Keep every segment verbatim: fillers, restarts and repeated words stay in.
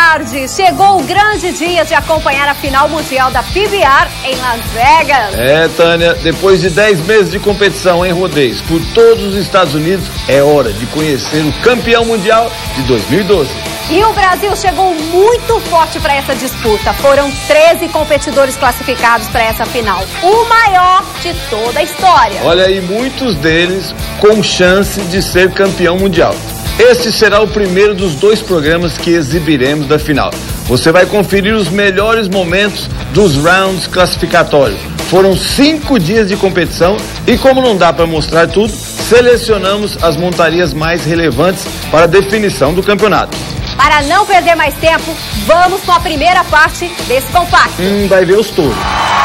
tarde. Chegou o grande dia de acompanhar a final mundial da P B R em Las Vegas. É, Tânia, depois de dez meses de competição em rodeios por todos os Estados Unidos, é hora de conhecer o campeão mundial de dois mil e doze. E o Brasil chegou muito forte para essa disputa. Foram treze competidores classificados para essa final. O maior de toda a história. Olha aí, muitos deles com chance de ser campeão mundial. Este será o primeiro dos dois programas que exibiremos da final. Você vai conferir os melhores momentos dos rounds classificatórios. Foram cinco dias de competição e, como não dá para mostrar tudo, selecionamos as montarias mais relevantes para a definição do campeonato. Para não perder mais tempo, vamos com a primeira parte desse compacto. Hum, vai ver os touros.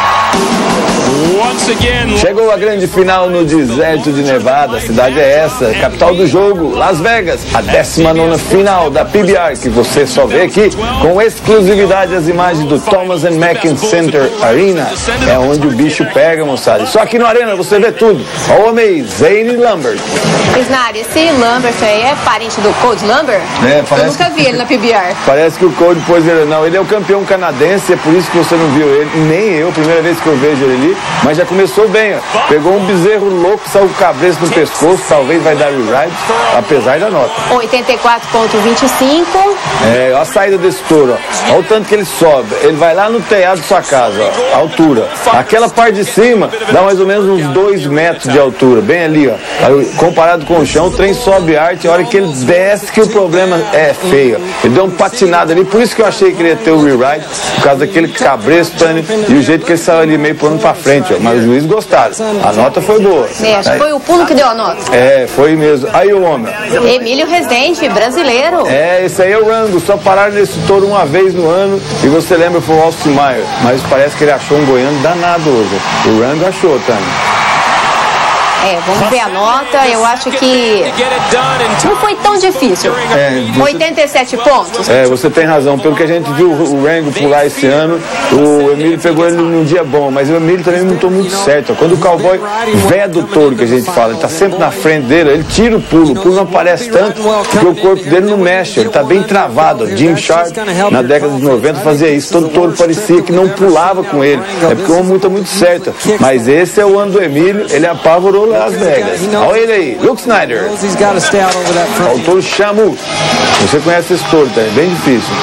Chegou a grande final no deserto de Nevada. A cidade é essa, capital do jogo, Las Vegas. A décima nona final da P B R, que você só vê aqui com exclusividade as imagens do Thomas and Macken Center Arena. É onde o bicho pega, moçada. Só aqui no Arena você vê tudo. Olha o homem aí, Zane Lambert. Isnari, esse Lambert aí é parente do Cody Lambert? É, Eu nunca vi ele na P B R. Parece que o Cody pôs ele. Não, ele é o campeão canadense, é por isso que você não viu ele. Nem eu, primeira vez que eu vejo ele ali. Mas já começou bem, ó. Pegou um bezerro louco, saiu o cabresto no pescoço, talvez vai dar rewrite, apesar da nota. oitenta e quatro ponto vinte e cinco. É, ó a saída desse touro, ó. Olha o tanto que ele sobe. Ele vai lá no telhado da sua casa, ó, a altura. Aquela parte de cima dá mais ou menos uns dois metros de altura, bem ali, ó. Aí, comparado com o chão, o trem sobe arte, a hora que ele desce que o problema é feio. Ele deu um patinado ali, por isso que eu achei que ele ia ter o rewrite, por causa daquele cabresto, Tânia, e o jeito que ele saiu ali meio pulando pra frente, ó. Mas os juízes gostaram. A nota foi boa. É, acho que foi o pulo que deu a nota. É, foi mesmo. Aí o homem. Emílio Rezende, brasileiro. É, esse aí é o Rango. Só pararam nesse touro uma vez no ano. E você lembra, foi o Alcimayer. Mas parece que ele achou um goiano danado hoje. O Rango achou, Tânia. É, vamos ver a nota. Eu acho que não foi tão difícil. É, você... oitenta e sete pontos. É, você tem razão. Pelo que a gente viu o Rango pular esse ano, o Emílio pegou ele num dia bom, mas o Emílio também não estou muito certo. Quando o cowboy veda o touro, que a gente fala, ele está sempre na frente dele, ele tira o pulo. O pulo não aparece tanto porque o corpo dele não mexe, ele está bem travado. Jim Sharp, na década de noventa, fazia isso. Todo touro parecia que não pulava com ele. É porque o homem está muito certo. Mas esse é o ano do Emílio, ele apavorou Las Vegas. Olha ele aí, Luke Snyder. Olha o touro Chamu. Você conhece esse touro, tá? É bem difícil.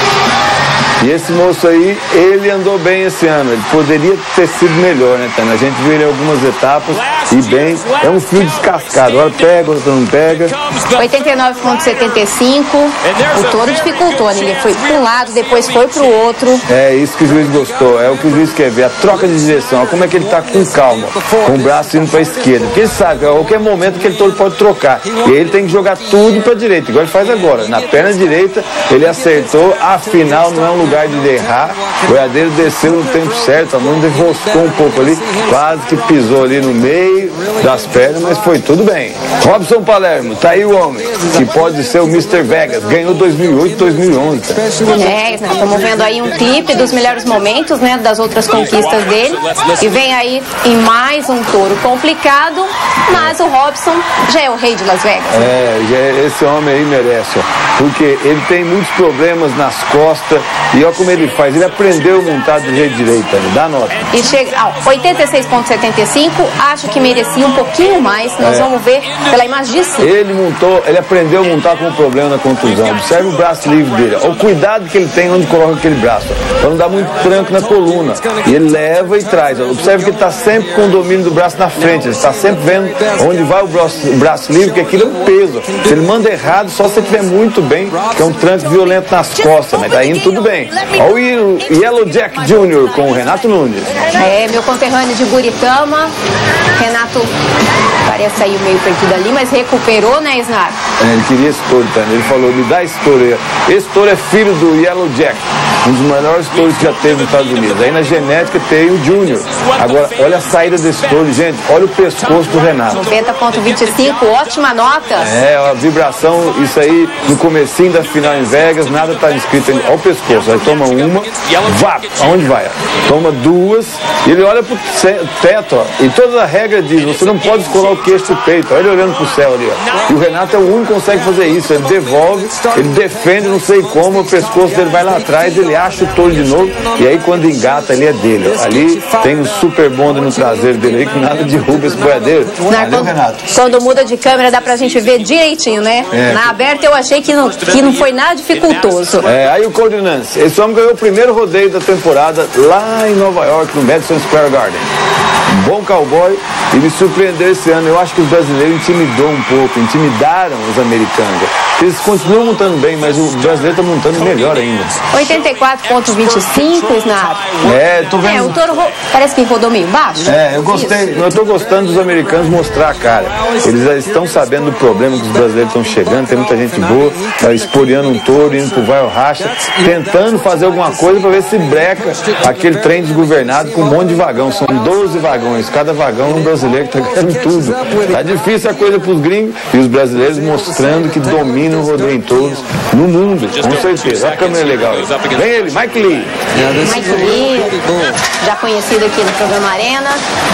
E esse moço aí, ele andou bem esse ano. Ele poderia ter sido melhor, né, Tânia? A gente viu ele em algumas etapas e bem. É um fio descascado. Agora pega, outra não pega. oitenta e nove ponto setenta e cinco. O touro dificultou, né? Ele foi para um lado, depois foi para o outro. É isso que o juiz gostou. É o que o juiz quer ver. A troca de direção. Olha como é que ele tá com calma. Com o braço indo para a esquerda. Porque ele sabe que a qualquer momento aquele touro pode trocar. E aí ele tem que jogar tudo para a direita. Igual ele faz agora. Na perna direita, ele acertou. Afinal, não é um lugar de errar, o boiadeiro desceu no tempo certo, a mão enroscou um pouco ali, quase que pisou ali no meio das pernas, mas foi tudo bem. Robson Palermo, tá aí o homem, que pode ser o mister Vegas, ganhou dois mil e oito, dois mil e onze. Tá? É, nós estamos vendo aí um clipe dos melhores momentos, né, das outras conquistas dele, e vem aí em mais um touro complicado, mas o Robson já é o rei de Las Vegas. É, já, esse homem aí merece, ó, porque ele tem muitos problemas nas costas, e olha como ele faz, ele aprendeu a montar do jeito direito, né? Dá nota. E chega a oitenta e seis ponto setenta e cinco, acho que merecia um pouquinho mais, nós é. vamos ver pela imagem de cima. Ele montou, ele aprendeu a montar com o problema na contusão. Observe o braço livre dele, ó. O cuidado que ele tem onde coloca aquele braço, para não dar muito tranco na coluna. E ele leva e traz, ó. Observe que ele está sempre com o domínio do braço na frente, ele está sempre vendo onde vai o braço, o braço livre, que aquilo é um peso. Se ele manda errado, só se ele estiver muito bem, que é um tranco violento nas costas, mas tá indo tudo bem. Olha o Yellow Jack Júnior com o Renato Nunes. É, meu conterrâneo de Buritama. Renato parece sair meio perdido ali, mas recuperou, né, Snar? É, ele queria esse touro, Tânia. Ele falou, me dá esse touro aí. Esse touro é filho do Yellow Jack, um dos melhores touros que já teve nos Estados Unidos. Aí na genética tem o Júnior. Agora, olha a saída desse touro, gente. Olha o pescoço do Renato. noventa ponto vinte e cinco, ótima nota. É, a vibração, isso aí no comecinho da final em Vegas, nada tá escrito. Olha o pescoço. Aí toma uma, vá, aonde vai? Toma duas, E ele olha pro teto, ó, e toda a regra diz, você não pode escolar o queixo pro peito. Olha ele olhando pro céu ali, ó. E o Renato é o único que consegue fazer isso. Ele devolve, ele defende, não sei como, o pescoço dele vai lá atrás, ele acha o touro de novo, e aí quando engata, ele é dele. Ó. Ali tem um super bonde no traseiro dele aí, que nada derruba esse boiadeiro. Valeu, Renato. Quando muda de câmera, dá pra gente ver direitinho, né? É. Na aberta eu achei que não, que não foi nada dificultoso. É, aí o Cody Nance, esse homem ganhou o primeiro rodeio da temporada lá em Nova York, no Madison Square Garden. Um bom cowboy e me surpreendeu esse ano. Eu acho que os brasileiros intimidou um pouco, intimidaram os americanos. Eles continuam montando bem, mas o brasileiro está montando melhor ainda. oitenta e quatro ponto vinte e cinco, Snap. É, tô vendo. É, o touro ro... parece que rodou meio baixo. É, eu gostei, Isso. eu tô gostando dos americanos mostrar a cara. Eles já estão sabendo do problema que os brasileiros estão chegando, tem muita gente boa, tá esporeando um touro, indo pro vai ao racha, tentando fazer alguma coisa para ver se breca aquele trem desgovernado com um monte de vagão. São doze vagões, cada vagão é um brasileiro que tá ganhando tudo. Tá difícil a coisa pros gringos e os brasileiros mostrando que dominam o rodeio em touros no mundo, com certeza. Olha a câmera legal aí. Vem ele, Mike Lee. Mike Lee, já conhecido aqui no programa Arena,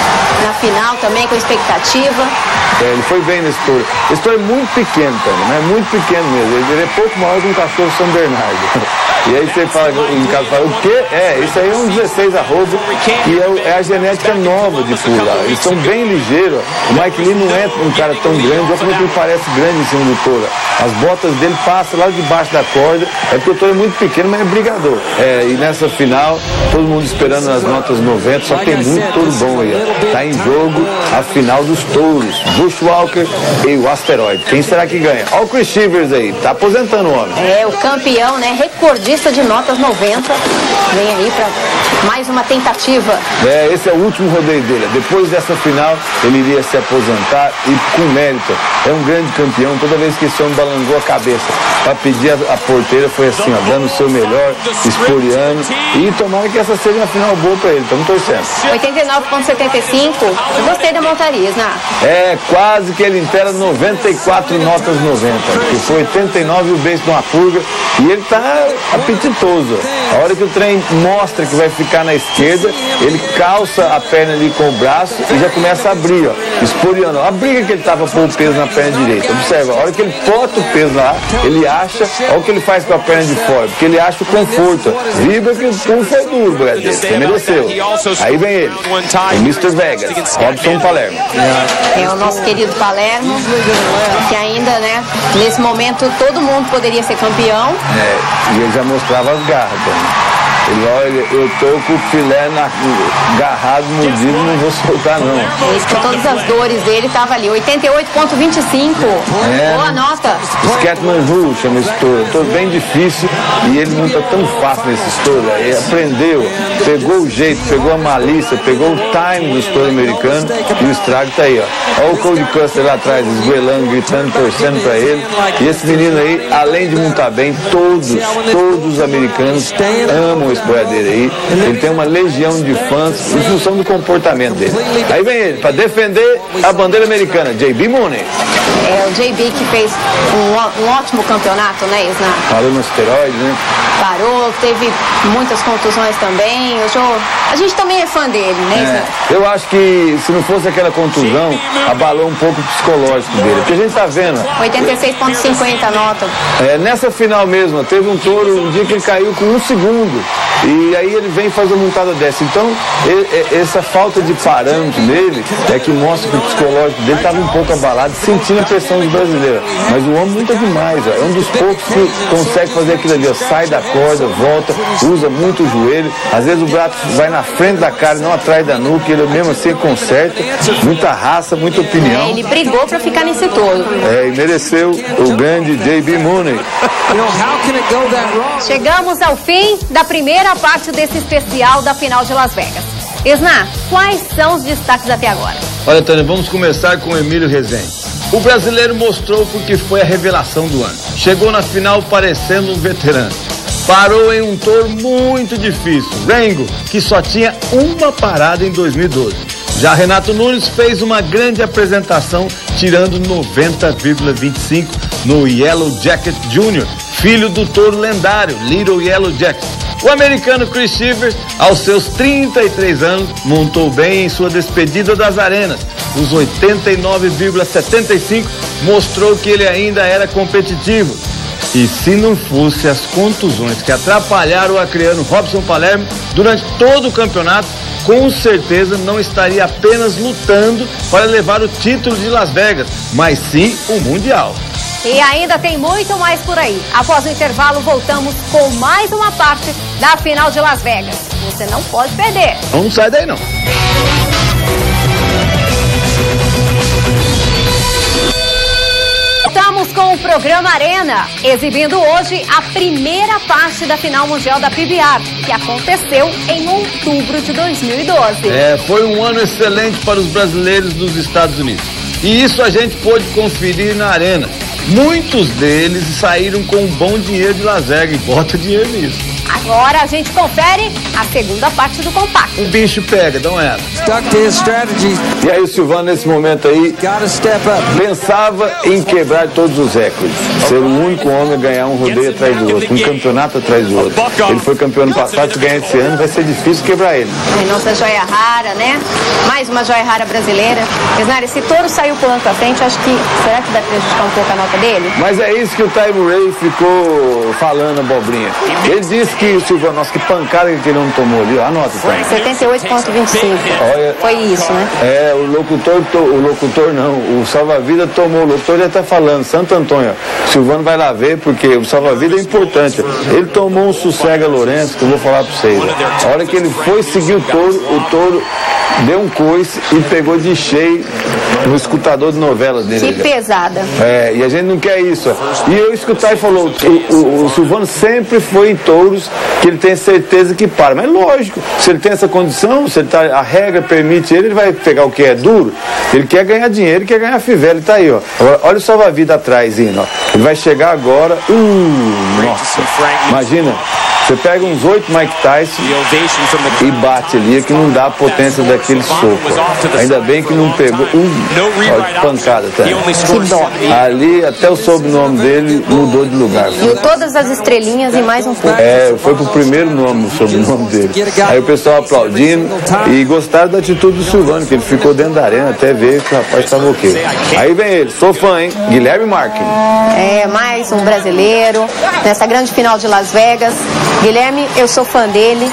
na final também com expectativa. É, ele foi bem nesse touro. Esse touro é muito pequeno, Tânia, mas é muito pequeno mesmo. Ele é pouco maior que um cachorro São Bernardo. E aí você fala, em casa fala, o quê? É, isso aí é um dezesseis arroba e é, é a genética nova de pula. Eles são bem ligeiros. O Mike Lee não é um cara tão grande, olha como ele parece grande em cima do touro. As botas dele passam lá debaixo da corda, é porque o touro é muito pequeno, mas é brigador. É, e nessa final, todo mundo esperando as notas noventa, só que tem muito touro bom aí. Ó. Tá em jogo a final dos touros, Bushwalker e o Asteroid. Quem será que ganha? Olha o Chris Shivers aí, tá aposentando o homem. É, o campeão, né, recordista de notas noventa, vem aí pra mais uma tentativa. É, esse é o último rodeio dele. Depois dessa final, ele iria se aposentar e com mérito. É um grande campeão. Toda vez que esse homem balangou a cabeça para pedir a, a porteira, foi assim, ó, dando o seu melhor, esporeando. E tomara que essa seja uma final boa para ele. Estamos torcendo. oitenta e nove ponto setenta e cinco. Eu gostei da montaria, né? É, quase que ele inteira noventa e quatro notas noventa. Porque foi oitenta e nove o beijo de uma purga. E ele tá apetitoso. A hora que o trem mostra que vai ficar na esquerda, ele calça a perna ali com o braço e já começa a abrir, ó, esporeando. A briga que ele tava por o peso na perna direita. Observa, a hora que ele bota o peso lá, ele acha, olha o que ele faz com a perna de fora, porque ele acha o conforto. Vibra que o pulo foi duro, Brasil. Você mereceu. Aí vem ele, o mister Vegas, Robson Palermo. É o nosso querido Palermo, que ainda, né, nesse momento todo mundo poderia ser campeão. É, e ele já mostrava as garras, então. Ele, olha, eu tô com o filé na, agarrado, mordido, não vou soltar não. Isso, com todas as dores dele, tava ali, oitenta e oito ponto vinte e cinco. É, boa nota. Scatman Rule chama esse touro. Touro bem difícil e ele não tá tão fácil nesses touros. Ele aprendeu, pegou o jeito, pegou a malícia, pegou o time dos touros americanos e o estrago tá aí, ó. Olha o Cody Custer lá atrás, esgoelando, gritando, torcendo pra ele. E esse menino aí, além de montar bem, todos, todos os americanos amam esse boiadeiro aí. Ele tem uma legião de fãs em função do comportamento dele. Aí vem ele, para defender a bandeira americana, J B Mooney. É o J B que fez um, um ótimo campeonato, né, Isna? Parou no esteroide, né? Parou, teve muitas contusões também. Eu sou... A gente também é fã dele, né, Isna? É, eu acho que se não fosse aquela contusão, abalou um pouco o psicológico dele. Porque a gente tá vendo... oitenta e seis ponto cinquenta nota. É, nessa final mesmo, teve um touro, um dia que ele caiu com um segundo. E aí ele vem fazer uma montada dessa. Então, ele, essa falta de parâmetro dele é que mostra que o psicológico dele estava um pouco abalado, sentindo a pressão dos brasileiros. Mas o homem luta demais, ó. É um dos poucos que consegue fazer aquilo ali, ó. Sai da corda, volta, usa muito o joelho. Às vezes o braço vai na frente da cara, não atrás da nuca, ele mesmo assim conserta. Muita raça, muita opinião. É, ele brigou para ficar nesse touro. É, e mereceu o grande J B Mooney. Chegamos ao fim da primeira parte desse especial da final de Las Vegas. Isna, quais são os destaques até agora? Olha, Tânia, vamos começar com o Emílio Rezende. O brasileiro mostrou porque foi a revelação do ano. Chegou na final parecendo um veterano. Parou em um touro muito difícil, Rango, que só tinha uma parada em dois mil e doze. Já Renato Nunes fez uma grande apresentação, tirando noventa vírgula vinte e cinco no Yellow Jacket Júnior, filho do touro lendário Little Yellow Jacket. O americano Chris Chivers, aos seus trinta e três anos, montou bem em sua despedida das arenas. Os oitenta e nove vírgula setenta e cinco mostrou que ele ainda era competitivo. E se não fosse as contusões que atrapalharam o acreano Robson Palermo durante todo o campeonato, com certeza não estaria apenas lutando para levar o título de Las Vegas, mas sim o Mundial. E ainda tem muito mais por aí. Após o intervalo, voltamos com mais uma parte da final de Las Vegas. Você não pode perder. Não sai daí não. Estamos com o programa Arena, exibindo hoje a primeira parte da final mundial da P B R, que aconteceu em outubro de dois mil e doze. É, foi um ano excelente para os brasileiros dos Estados Unidos. E isso a gente pôde conferir na Arena. Muitos deles saíram com um bom dinheiro de Las Vegas, e bota dinheiro nisso. Agora a gente confere a segunda parte do compacto. O bicho pega, não é? E aí o Silvano, nesse momento aí, pensava em quebrar todos os recordes. Ser o único homem a ganhar um rodeio atrás do outro, um campeonato atrás do outro. Ele foi campeão ano passado, se ganhar esse ano vai ser difícil quebrar ele. Ai, nossa joia rara, né? Mais uma joia rara brasileira. Pesnari, esse touro saiu pulando pra frente, acho que, será que dá pra prejudicar um pouco a nota dele? Mas é isso que o Ty Murray ficou falando, abobrinha. Ele disse que o Silvano, nossa, que pancada que ele não tomou ali, ó, anota, Ty. setenta e oito vírgula vinte e cinco. Olha, foi isso, né? É, o locutor, to, o locutor não, o salva-vida tomou, o locutor já tá falando, Santo Antônio, ó, Silvano vai lá ver, porque o salva-vida é importante. Ele tomou um sossega Lourenço, que eu vou falar pra vocês. Ó. A hora que ele foi seguir o touro, o touro deu um coice e pegou de cheio no escutador de novela dele. Que pesada. É, e a gente não quer isso. Ó. E eu escutar e falou, o, o, o Silvano sempre foi em touros que ele tem certeza que para. Mas lógico, se ele tem essa condição, se ele tá, a regra permite ele, ele vai pegar o que é duro. Ele quer ganhar dinheiro, ele quer ganhar fivela, ele tá aí, ó. Agora, olha o salva-vida atrás indo, ó. Ele vai chegar agora, uh, nossa, imagina. Você pega uns oito Mike Tyson e bate ali, que não dá a potência daquele soco. Ainda bem que não pegou. Um, olha que pancada, tá? Que dó. Ali, até o sobrenome dele mudou de lugar. Viu todas as estrelinhas e mais um pouco. É, foi pro primeiro nome, o sobrenome dele. Aí o pessoal aplaudindo e gostaram da atitude do Silvano, que ele ficou dentro da arena até ver que o rapaz estava ok. Aí vem ele, sou fã, hein? Guilherme Marquez. É, mais um brasileiro nessa grande final de Las Vegas. Guilherme, eu sou fã dele,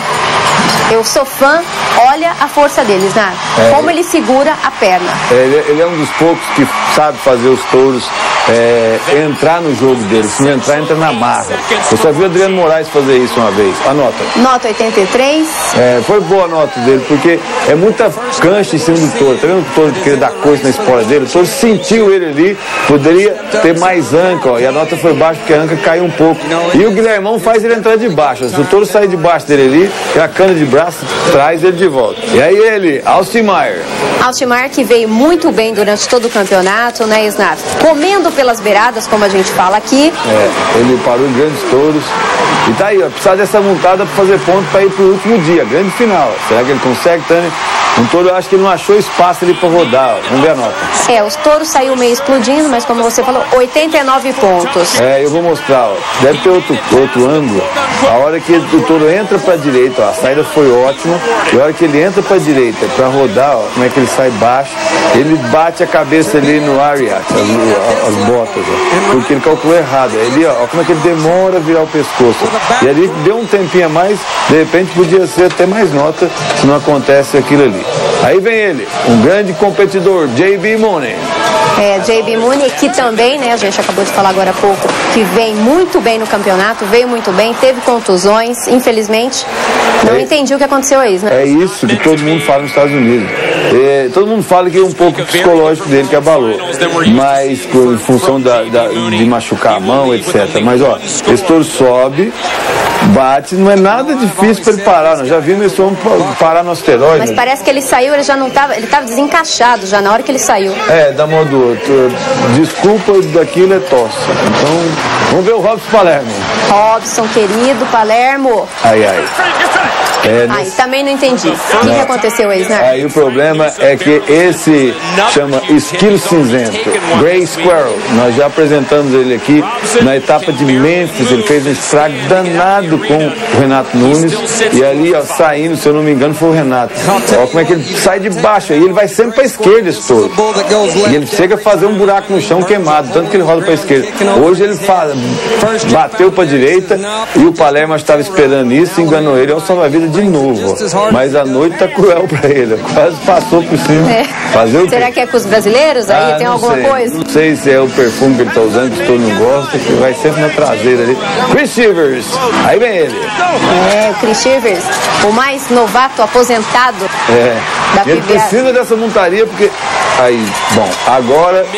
eu sou fã, olha a força deles, né? É, como ele segura a perna. Ele, ele é um dos poucos que sabe fazer os touros é, entrar no jogo dele, se não entrar, entra na marra. Eu só vi o Adriano Moraes fazer isso uma vez, anota. Nota oitenta e três. É, foi boa a nota dele, porque é muita cancha em cima do touro, tá vendo o touro querer dar coisa na espora dele? O touro sentiu ele ali, poderia ter mais anca, ó, e a nota foi baixa porque a anca caiu um pouco. E o Guilhermão faz ele entrar de baixo. Se o touro sair de baixo dele ali, a cana de braço traz ele de volta. E aí ele, Austin Meyer. Austin Meyer que veio muito bem durante todo o campeonato, né, Snap? Comendo pelas beiradas, como a gente fala aqui. É, ele parou em grandes touros. E tá aí, ó, precisa dessa montada para fazer ponto para ir pro último dia, grande final. Será que ele consegue, Tânia? Um touro, eu acho que ele não achou espaço ali para rodar. Ó. Vamos ver a nota. É, os touros saiu meio explodindo, mas como você falou, oitenta e nove pontos. É, eu vou mostrar, ó. Deve ter outro, outro ângulo. A hora que o touro entra para a direita, ó, a saída foi ótima. E a hora que ele entra para a direita para rodar, ó, como é que ele sai baixo, ele bate a cabeça ali no Ariat, as, as botas, ó, porque ele calculou errado. Ele, ó, ó, como é que ele demora a virar o pescoço. E ali deu um tempinho a mais, de repente podia ser até mais nota se não acontece aquilo ali. Aí vem ele, um grande competidor, J B Mooney. É, J B Mooney, que também, né, a gente acabou de falar agora há pouco, que vem muito bem no campeonato, veio muito bem, teve contusões, infelizmente, não é, entendi o que aconteceu aí, né? É isso que todo mundo fala nos Estados Unidos. É, todo mundo fala que é um pouco psicológico dele que abalou, mas em função da, da, de machucar a mão, etcétera. Mas, ó, esse touro sobe, bate, não é nada difícil para ele parar, nós já vimos esse homem parar no asteroide. Mas parece que ele saiu, ele já não estava, ele estava desencaixado já na hora que ele saiu. É, da mão do outro. Desculpa daquilo é tosse. Então, vamos ver o Robson Palermo. Robson, querido Palermo. Ai, ai. É, Ai, nesse... também não entendi. O que, que aconteceu aí, né? Aí o problema é que esse chama esquilo cinzento, Gray Squirrel. Nós já apresentamos ele aqui na etapa de Memphis. Ele fez um estrago danado com o Renato Nunes. E ali, ó, saindo, se eu não me engano, foi o Renato. Ó, como é que ele sai de baixo. Aí ele vai sempre para a esquerda, esse touro. E ele chega a fazer um buraco no chão queimado, tanto que ele roda para a esquerda. Hoje ele fala, bateu para a direita e o Palermo estava esperando isso, enganou ele. É um salva-vida de novo. Ó. Mas a noite tá cruel para ele. Quase passou por cima. É. Fazer o Será que é com os brasileiros aí? Ah, tem alguma sei. coisa? Não sei se é o perfume que ele tá usando, que o touro não gosta, que vai sempre na traseira ali. Chris Shivers, aí vem ele. É, o Chris Shivers, o mais novato aposentado É. da Ele P B A. precisa dessa montaria porque... Aí, bom, agora...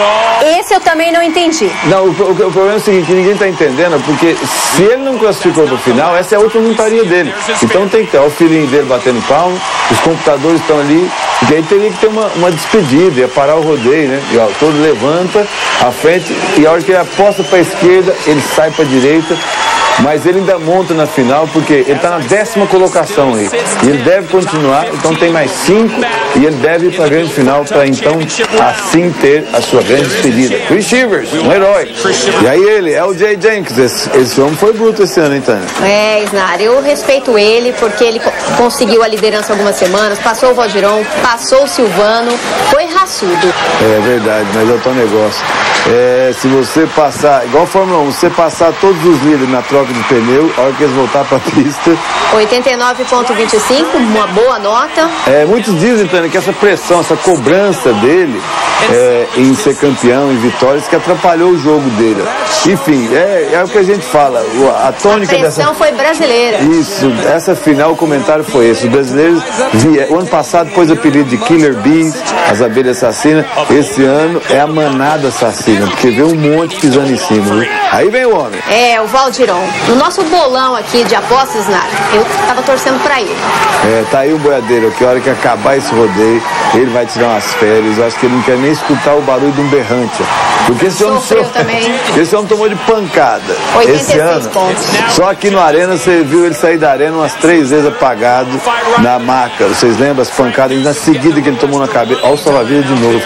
Esse eu também não entendi. Não, o, o, o problema é o seguinte, que ninguém está entendendo, porque se ele não classificou para o final, essa é a outra montaria dele. Então tem que ter ó, o filhinho dele batendo palma, os computadores estão ali, e aí teria que ter uma, uma despedida, ia parar o rodeio, né? E ó, o touro levanta à frente, e a hora que ele aposta para a esquerda, ele sai para a direita, mas ele ainda monta na final, porque ele está na décima colocação aí. E ele deve continuar, então tem mais cinco, e ele deve ir para a grande final para então assim ter a sua grande despedida. Chris Shivers, um herói. E aí ele, é o Jay Jenkins. Esse, esse homem foi bruto esse ano, hein, Tânia? É, Isnar, eu respeito ele porque ele co- conseguiu a liderança algumas semanas, passou o Valdirão, passou o Silvano, foi raçudo. É verdade, mas é o teu negócio. É, se você passar, igual a Fórmula um, você passar todos os líderes na troca de pneu, a hora que eles voltar para a pista. oitenta e nove vírgula vinte e cinco, uma boa nota. É, muitos dizem, Tânia, que essa pressão, essa cobrança dele é, em ser campeão, em vitórias, que atrapalhou o jogo dele. Enfim, é, é o que a gente fala. A tônica A pressão dessa... foi brasileira. Isso, essa final, o comentário foi esse. Os brasileiros, via... o ano passado pôs o apelido de Killer Bees, as abelhas assassinas. Esse ano é a manada assassina, porque vê um monte pisando em cima. Viu? Aí vem o homem. É, o Valdirão. No nosso bolão aqui de apostas, Isnar, eu tava torcendo pra ele. É, tá aí o boiadeiro, que a hora que acabar esse rodeio, ele vai tirar umas férias. Eu acho que ele não quer nem escutar o barulho de um berrante. Porque esse homem, Sofreu so... também. esse homem tomou de pancada. oitenta e Esse seis ano. pontos. Só aqui no Arena você viu ele sair da Arena umas três vezes apagado na maca. Vocês lembram as pancadas? E na seguida que ele tomou na cabeça. Olha o salva-vida de novo.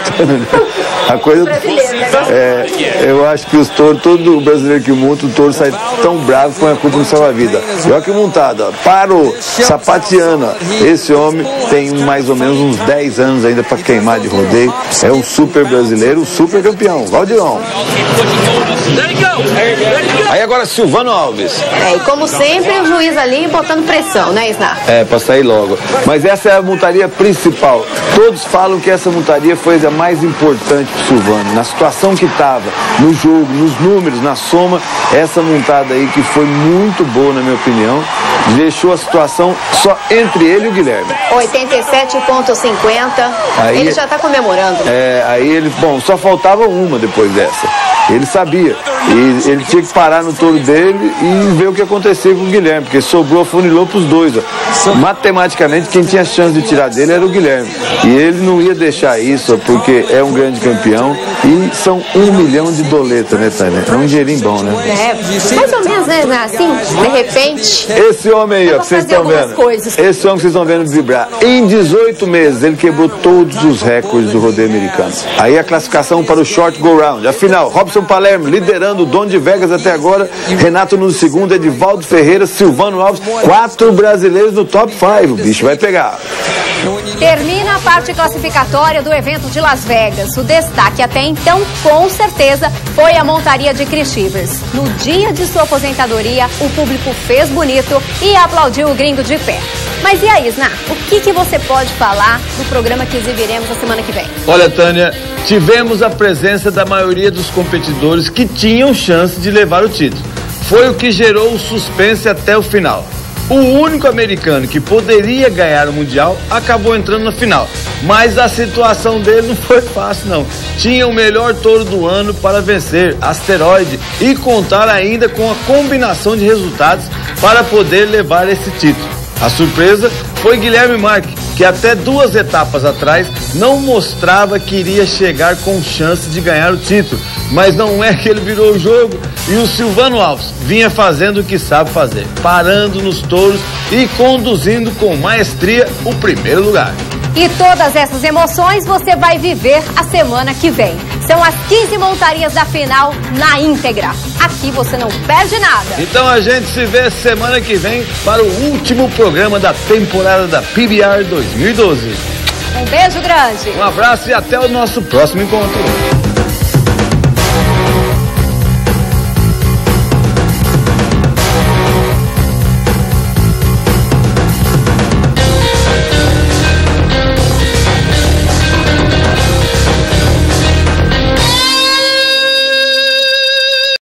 A coisa. É, eu acho que os touros, todo brasileiro que monta, o touro sai tão bravo com a culpa do salva-vida. E olha que montado, ó. Parou, sapateando. Ó. Esse homem tem mais ou menos uns dez anos ainda para queimar de rodeio. É um super brasileiro, um super campeão. Valdirão. Aí agora Silvano Alves. É, e como sempre, o juiz ali botando pressão, né, Isnar? É, para sair logo. Mas essa é a montaria principal. Todos falam que essa montaria foi a mais importante para o Silvano. Na situação que estava, no jogo, nos números, na soma, essa montada aí que foi muito boa, na minha opinião, deixou a situação só entre ele e o Guilherme. oitenta e sete vírgula cinquenta. Aí- Ele já tá comemorando. É, aí ele, bom, só faltava uma depois dessa. Ele sabia. E ele tinha que parar no touro dele e ver o que acontecia com o Guilherme, porque sobrou, afunilou pros dois. Ó. Matematicamente, quem tinha chance de tirar dele era o Guilherme. E ele não ia deixar isso, ó, porque é um grande campeão e são um milhão de doletas, né, Tânia? É um dinheirinho bom, né? É, mais ou menos, né, Isnar? Assim, de repente. Esse homem aí, Dá ó, pra que vocês fazer estão algumas vendo. coisas. Esse homem que vocês estão vendo vibrar. Em dezoito meses, ele quebrou todos os recordes do rodeio americano. Aí a classificação para o Short Go Round. Afinal, Robson Palermo liderando o Dom de Vegas até agora. Renato no segundo, Edivaldo Ferreira, Silvano Alves. Quatro brasileiros no top cinco. O bicho vai pegar. Termina a parte classificatória do evento de Las Vegas. O destaque até então, com certeza, foi a montaria de Chris Shivers. No dia de sua aposentadoria, o público fez bonito e aplaudiu o gringo de pé. Mas e aí, Isnar, o que, que você pode falar do programa que exibiremos na semana que vem? Olha, Tânia, tivemos a presença da maioria dos competidores que tinham chance de levar o título. Foi o que gerou o suspense até o final. O único americano que poderia ganhar o Mundial acabou entrando na final. Mas a situação dele não foi fácil, não. Tinha o melhor touro do ano para vencer, Asteroide, e contar ainda com a combinação de resultados para poder levar esse título. A surpresa foi Guilherme Marques, que até duas etapas atrás não mostrava que iria chegar com chance de ganhar o título. Mas não é que ele virou o jogo e o Silvano Alves vinha fazendo o que sabe fazer, parando nos touros e conduzindo com maestria o primeiro lugar. E todas essas emoções você vai viver a semana que vem. São as quinze montarias da final na íntegra. Aqui você não perde nada. Então a gente se vê semana que vem para o último programa da temporada da P B R dois mil e doze. Um beijo grande. Um abraço e até o nosso próximo encontro.